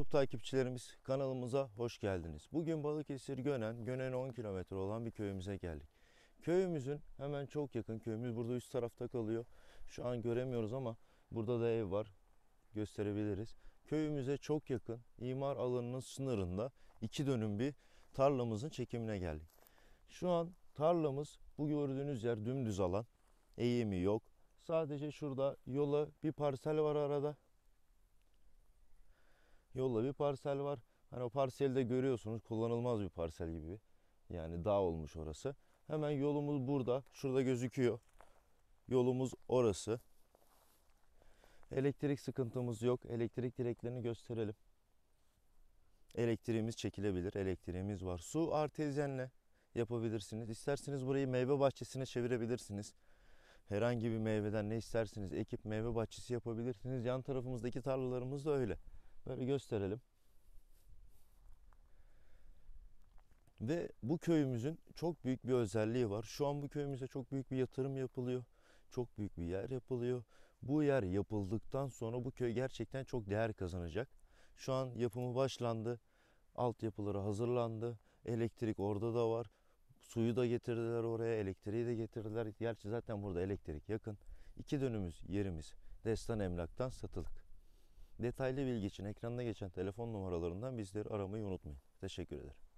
YouTube takipçilerimiz, kanalımıza hoş geldiniz. Bugün Balıkesir Gönen 10 kilometre olan bir köyümüze geldik. Köyümüzün hemen çok yakın, köyümüz burada üst tarafta kalıyor. Şu an göremiyoruz ama burada da ev var, gösterebiliriz. Köyümüze çok yakın, imar alanının sınırında 2 dönüm bir tarlamızın çekimine geldik. Şu an tarlamız, bu gördüğünüz yer dümdüz alan, eğimi yok. Sadece şurada yola bir parsel var arada. Yolla bir parsel var. Hani o parseli de görüyorsunuz, kullanılmaz bir parsel gibi. Yani dağ olmuş orası. Hemen yolumuz burada. Şurada gözüküyor. Yolumuz orası. Elektrik sıkıntımız yok. Elektrik direklerini gösterelim. Elektriğimiz çekilebilir. Elektriğimiz var. Su artezyenle yapabilirsiniz. İsterseniz burayı meyve bahçesine çevirebilirsiniz. Herhangi bir meyveden ne isterseniz ekip meyve bahçesi yapabilirsiniz. Yan tarafımızdaki tarlalarımız da öyle. Böyle gösterelim. Ve bu köyümüzün çok büyük bir özelliği var. Şu an bu köyümüze çok büyük bir yatırım yapılıyor. Çok büyük bir yer yapılıyor. Bu yer yapıldıktan sonra bu köy gerçekten çok değer kazanacak. Şu an yapımı başlandı. Altyapıları hazırlandı. Elektrik orada da var. Suyu da getirdiler oraya. Elektriği de getirdiler. Gerçi zaten burada elektrik yakın. 2 dönümüz yerimiz Destan Emlak'tan satılık. Detaylı bilgi için ekranda geçen telefon numaralarından bizleri aramayı unutmayın. Teşekkür ederim.